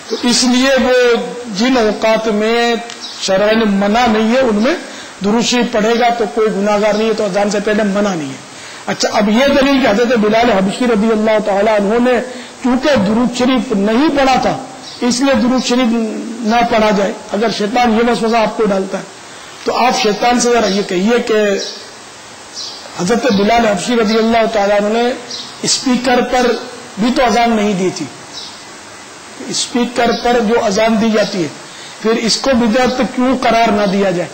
تو اس لیے وہ جن اوقات میں شرعاً منع نہیں ہے ان میں درود شریف پڑھے گا تو کوئی گناہگار نہیں ہے، تو اذان سے پہلے منع نہیں ہے۔ اچھا، اب یہ دلیل کہ حضرت بلال حبشی رضی اللہ تعالیٰ عنہ نے چونکہ درود شریف نہیں پڑھا تھا اس لیے درود شریف نہ پڑھا جائے۔ اگر شیطان یہ وسوسہ آپ کو ڈالتا ہے تو آپ شیطان سے ذرا یہ کہیے کہ حضرت بلال حبشی رضی اللہ تعالیٰ عنہ نے اسپیکر پر بھی تو اذان نہیں دی تھی، اسپیکر پر جو اذان دی جاتی ہے پھر اس کو بدعت کیوں قرار نہ دیا جائے؟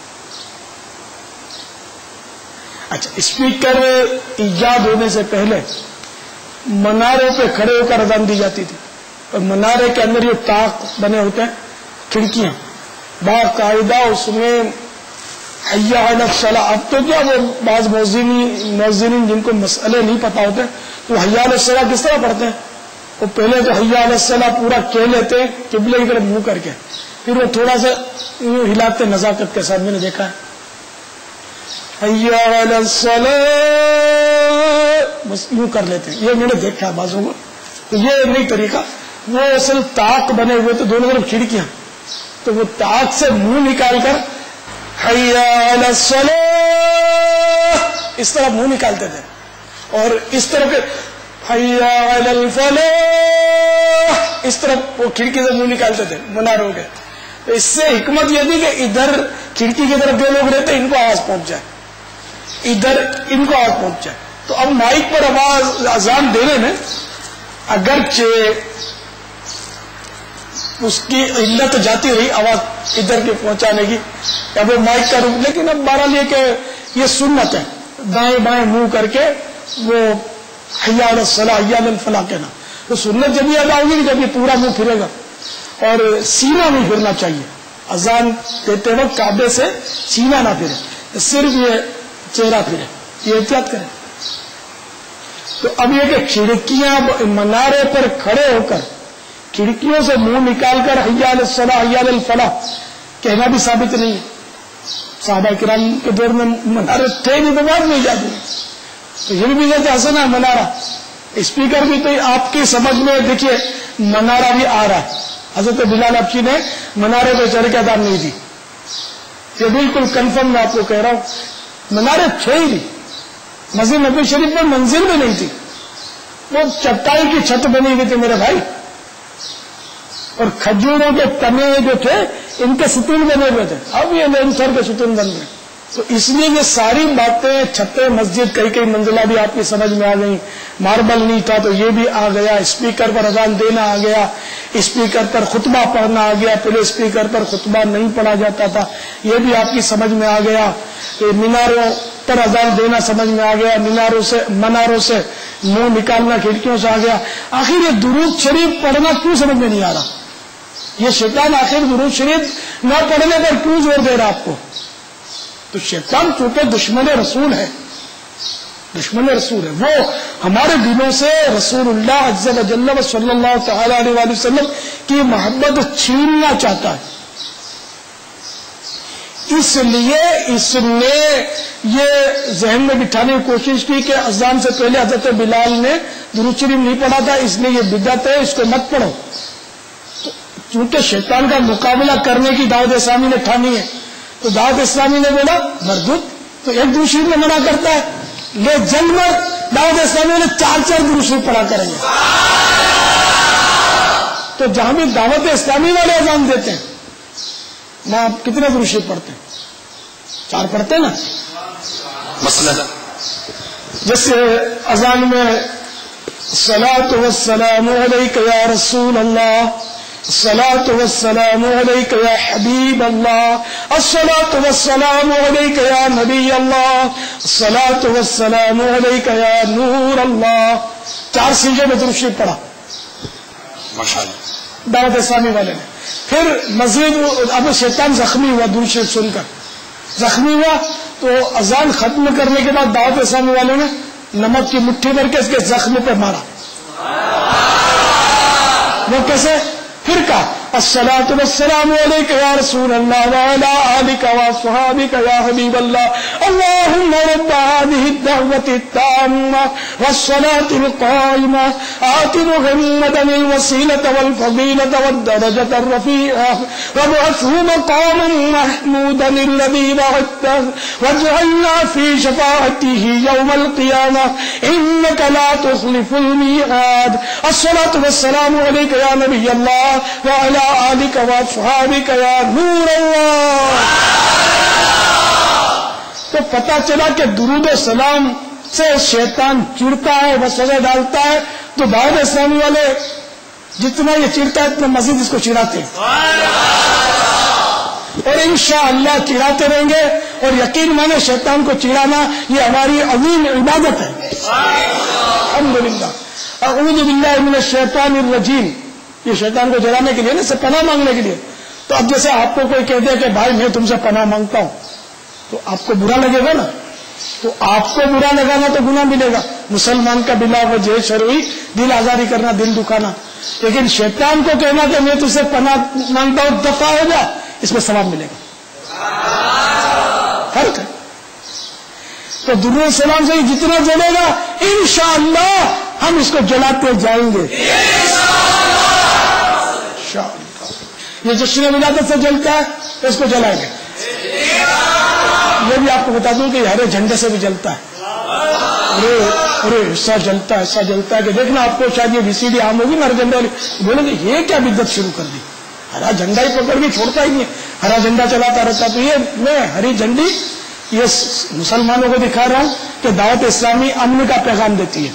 اچھا، اسپیکر ایجاد ہونے سے پہلے مناروں پہ کھڑے ہو کر اذان دی جاتی تھی، اور منارے کے اندر یہ طاق بنے ہوتے ہیں، کھڑکیاں باقاعدہ، اس میں حی علی الصلاۃ۔ اب تو کیا وہ بعض مؤذنین جن کو مسئلے نہیں پتا ہوتے تو حی علی الصلاۃ کس طرح پڑھتے ہیں؟ وہ پہلے تو حی علی الصلاۃ پورا کہہ لیتے ہیں قبلے کی طرف منہ کر کے، پھر وہ تھوڑا سا یوں ہلاتے نزاکت کے ساتھ، میں نے دیکھا ہے حی علی الصلاۃ بس یوں کر لیتے ہیں، یہ میں نے دیکھا ہے بعضوں کو۔ تو یہ نہیں طریقہ، وہ اصل طاق بنے ہوئے تو دونوں طرف کھڑکیاں، تو وہ طاق سے منہ نکال کر حی علی الصلاۃ اس طرح منہ نکالتے تھے، اور اس طرح کے حی علی الفلاح اس طرح وہ کھڑکی سے منہ نکالتے تھے مناروں کے۔ تو اس سے حکمت یہ تھی کہ ادھر کھڑکی کی طرف جو لوگ رہتے ان کو آواز پہنچ جائے، ادھر ان کو آواز پہنچ جائے۔ تو اب مائک پر آواز اذان دینے میں اگرچہ اس کی علت جاتی رہی آواز ادھر کے پہنچانے کی یا وہ مائک کا روپ، لیکن اب بہرحال یہ کہ یہ سنت ہے دائیں بائیں منہ کر کے وہ حی علی الصلاۃ حی علی الفلاح کہنا۔ تو سنت جب یہ ادا ہوگی کہ جب یہ پورا منہ پھرے گا، اور سینہ نہیں پھرنا چاہیے، اذان دیتے وقت کعبے سے سینہ نہ پھرے، صرف یہ چہرہ پھرے، یہ احتیاط کریں۔ تو اب یہ کہ کھڑکیاں منارے پر کھڑے ہو کر کھڑکیوں سے منہ نکال کر حی علی الصلاۃ حی علی الفلاح کہنا بھی ثابت نہیں ہے۔ صحابہ کرام کے دور میں منارے تھے نہیں تو بعد میں ایجاد ہوئی، تو یہ بھی بات حسن ہے۔ منارہ اسپیکر بھی تو آپ کی سمجھ میں دیکھیے منارہ بھی آ رہا ہے، حضرت بلال حبشی نے منارے پہ چڑھ کے اذان نہیں دی، یہ بالکل کنفرم میں آپ کو کہہ رہا ہوں۔ منارے تھے ہی نہیں، مسجد نبوی شریف میں منزل بھی نہیں تھی، وہ چٹائی کی چھت بنی ہوئی تھی میرے بھائی، اور کھجوروں کے تنے جو تھے ان کے ستون بنے ہوئے تھے، اب یہ لینسر کے ستون بن گئے۔ تو اس لیے یہ ساری باتیں، چھتیں مسجد کئی منزلہ بھی آپ کی سمجھ میں آ گئی، ماربل نہیں تھا تو یہ بھی آ گیا، اسپیکر پر اذان دینا آ گیا، اسپیکر پر خطبہ پڑھنا آ گیا، پہلے اسپیکر پر خطبہ نہیں پڑھا جاتا تھا، یہ بھی آپ کی سمجھ میں آ گیا، میناروں پر اذان دینا سمجھ میں آ گیا، مناروں سے منہ نکالنا کھڑکیوں سے آ گیا۔ آخر یہ درود شریف پڑھنا کیوں سمجھ میں نہیں آ رہا؟ یہ شیطان آخر درود شریف نہ پڑھنے پر کیوں زور دے رہا آپ کو؟ تو شیطان چونکہ دشمن رسول ہے، وہ ہمارے دلوں سے رسول اللہ عز و جل و صلی اللہ تعالی علیہ وآلہ وسلم کی محبت چھیننا چاہتا ہے، اس لیے اس نے یہ ذہن میں بٹھانے کی کوشش کی کہ اذان سے پہلے حضرت بلال نے درود شریف نہیں پڑھا تھا، اس لیے یہ بدعت ہے، اس کو مت پڑھو۔ چونکہ شیطان کا مقابلہ کرنے کی دعوت اسلامی نے ٹھانی ہے، تو دعوت اسلامی نے بولا مردود، تو ایک درود شریف میں منع کرتا ہے، لے جنگ میں دعوت اسلامی نے 4 درود شریف پڑھا کریں گے۔ تو جہاں بھی دعوت اسلامی والے اذان دیتے ہیں، میں آپ کتنے درود شریف پڑھتے ہیں؟ 4 پڑھتے ہیں نا؟ مثلا جیسے اذان میں الصلاۃ والسلام علیک یا رسول اللہ، الصلاۃ والسلام علیک یا حبیب اللہ، الصلاۃ والسلام علیک یا نبی اللہ، الصلاۃ والسلام علیک یا نور اللہ، 4 سیغے میں درود شریف پڑھا ماشاءاللہ دعوت اسلامی والے نے۔ پھر مزید اب شیطان زخمی ہوا، درود شریف سن کر زخمی ہوا، تو اذان ختم کرنے کے بعد دعوت اسلامی والوں نے نمک کی مٹھی بھر کے اس کے زخم پہ مارا۔ وہ کیسے؟ پھر کہا الصلاۃ والسلام علیک یا رسول اللہ وعلی آلک واصحابک یا حبیب اللہ اللہم رب هذه الدعوة التامة والصلاة القائمة آت محمدا الوسيلة والفضيلة والدرجة الرفيعة وابعثه مقاما محمودا الذي وعدته واجعلنا في شفاعته يوم القيامة إنك لا تخلف الميعاد الصلاة والسلام عليك يا نبي الله وعلى آلك واصحابك يا نور الله. تو پتہ چلا کہ درود و سلام سے شیطان چڑتا ہے، وسوسے ڈالتا ہے، تو دعوت اسلامی والے جتنا یہ چڑتا ہے اتنا مزید اس کو چڑھاتے ہیں اور انشاءاللہ چڑھاتے رہیں گے. اور یقین مانے شیطان کو چڑھانا یہ ہماری عظیم عبادت ہے. الحمدللہ. اعوذ باللہ من الشیطان الرجیم، یہ شیطان کو جلانے کے لیے نا، سے پناہ مانگنے کے لیے. تو اب جیسے آپ کو کوئی کہہ دے کہ بھائی میں تم سے پناہ مانگتا ہوں، تو آپ کو برا لگے گا نا، تو آپ کو برا لگانا تو گناہ ملے گا. مسلمان کا بلا وجہ شرعی دل آزاری کرنا، دل دکھانا. لیکن شیطان کو کہنا کہ میں تجھ سے پناہ مانگتا ہوں دفع ہو جا، اس میں ثواب ملے گا. فرق ہے. تو درود السلام سے جتنا جلے گا انشاءاللہ ہم اس کو جلاتے جائیں گے. یہ جشن ولادت سے جلتا ہے تو اس کو جلائیں گے. یہ بھی آپ کو بتا دوں کہ یہ ہرے جھنڈے سے بھی جلتا ہے. ارے ایسا جلتا ہے، ایسا جلتا ہے کہ دیکھنا آپ کو شاید یہ VCD عام ہوگی نا، ہرا جھنڈا والی بولیں گے یہ کیا بدعت شروع کر دی، ہرا جھنڈا ہی پکڑ کے چھوڑتا ہی نہیں، ہرا جھنڈا چلاتا رہتا. تو یہ میں ہری جھنڈی یہ مسلمانوں کو دکھا رہا ہوں کہ دعوت اسلامی امن کا پیغام دیتی ہے.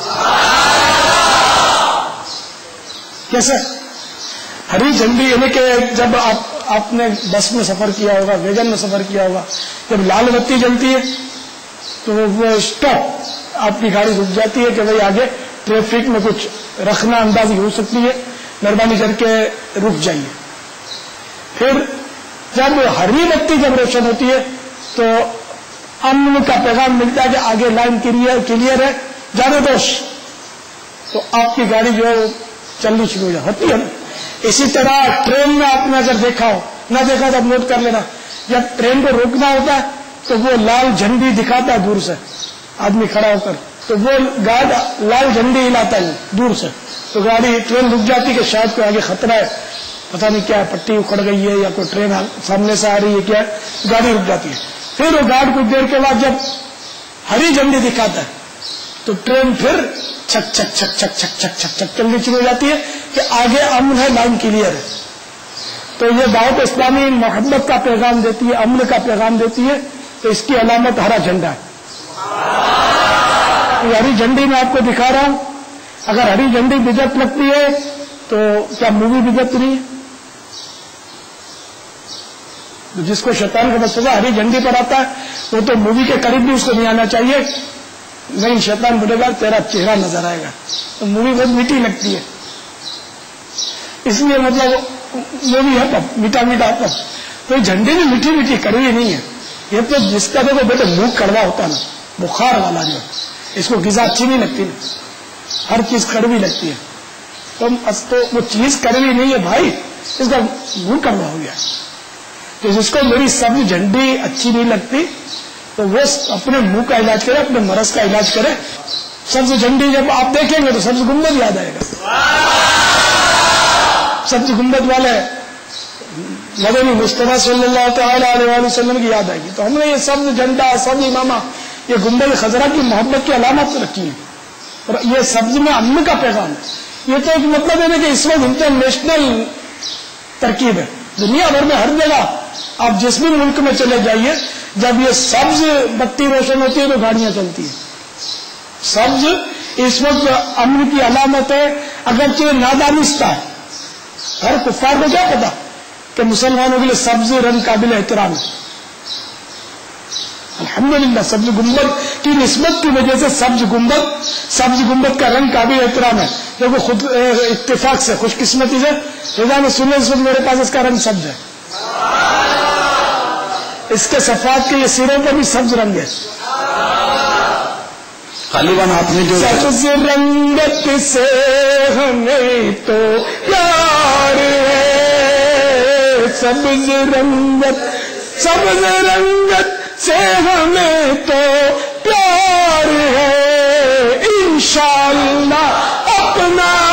کیسے ہری جھنڈی؟ یعنی کہ جب آپ نے بس میں سفر کیا ہوگا، ویگن میں سفر کیا ہوگا، جب لال بتی جلتی ہے تو وہ اسٹاپ، آپ کی گاڑی رک جاتی ہے کہ بھائی آگے ٹریفک میں کچھ رکھنا اندازی ہو سکتی ہے، مہربانی کر کے رک جائیے. پھر جب ہری بتی جب روشن ہوتی ہے تو امن کا پیغام ملتا ہے کہ آگے لائن کلیئر ہے، جانے دوش. تو آپ کی گاڑی جو چلنی شروع ہوتی ہے نا. اسی طرح ٹرین میں آپ نے اگر دیکھا ہو، نہ دیکھا تو اب نوٹ کر لینا، جب ٹرین کو روکنا ہوتا ہے تو وہ لال جھنڈی دکھاتا ہے دور سے آدمی کھڑا ہو کر، تو وہ گارڈ لال جھنڈی ہلاتا ہے دور سے، تو گاڑی ٹرین رک جاتی کہ شاید کوئی آگے خطرہ ہے، پتہ نہیں کیا ہے، پٹی اکھڑ گئی ہے یا کوئی ٹرین سامنے سے آ رہی ہے، کیا ہے، گاڑی رک جاتی ہے. پھر وہ گارڈ کچھ دیر کے بعد جب ہری جھنڈی دکھاتا ہے تو ٹرین پھر چھک چھک چھک چھک چھک چھک چھک چھک چلنی شروع ہو جاتی ہے کہ آگے امن ہے، لائن کلیئر ہے. تو یہ دعوت اسلامی محبت کا پیغام دیتی ہے، امن کا پیغام دیتی ہے. تو اس کی علامت ہرا جھنڈا ہے. ہری جھنڈی میں آپ کو دکھا رہا ہوں. اگر ہری جھنڈی بدعت لگتی ہے تو کیا مووی بدعت نہیں ہے؟ جس کو شیطان کا مسئلہ ہری جھنڈی پر آتا ہے وہ تو مووی کے قریب بھی اس کو نہیں آنا چاہیے. نہیں، شیطان بولے گا تیرا چہرہ نظر آئے گا. تو مووی بہت میٹھی لگتی ہے، اس لیے مطلب مووی ہے تب میٹھا میٹھا تب. تو جھنڈی بھی میٹھی میٹھی کڑوی نہیں ہے. یہ تو جس کا دیکھو بیٹے منہ کڑوا ہوتا ہے نا، بخار والا جو، اس کو غذا اچھی نہیں لگتی نا، ہر چیز کڑوی لگتی ہے. تو وہ چیز کڑوی نہیں ہے بھائی، اس کا منہ کڑوا ہو گیا. تو جس کو میری سبز جھنڈی اچھی نہیں لگتی تو وہ اپنے منہ کا علاج کرے، اپنے مرض کا علاج کرے. سبز جھنڈی جب آپ دیکھیں گے تو سبز گنبد یاد آئے گا. سبز گنبد والے مدنی مصطفیٰ صلی اللہ تعالی علیہ وسلم کی یاد آئے گی. تو ہم نے یہ سبز جھنڈا، سبز امامہ، یہ گنبد خضرا کی محبت کی علامت رکھی ہے. اور یہ سبز میں امن کا پیغام ہے. یہ تو ایک مطلب ہے نا کہ اس وقت انٹرنیشنل ترکیب ہے. دنیا بھر میں ہر جگہ آپ جس بھی ملک میں چلے جائیے، جب یہ سبز بتی روشن ہوتی ہے تو گاڑیاں چلتی ہیں. سبز اس وقت امن کی علامت ہے، اگرچہ نادانستہ ہے. ہر کفار کو کیا پتا کہ مسلمانوں کے لیے سبز رنگ قابل احترام ہے. الحمدللہ سبز گنبد کی نسبت کی وجہ سے سبز گنبد کا رنگ قابل احترام ہے. دیکھو خود اتفاق سے، خوش قسمتی سے رضا میں سننے اس وقت میرے پاس اس کا رنگ سبز ہے. اس کے صفات کے یہ سروں پر بھی سبز رنگ ہے. غالباً آپ نے جو سبز رنگت سے ہمیں تو پیار ہے، سبز رنگت سے ہمیں تو پیار ہے، انشاءاللہ اپنا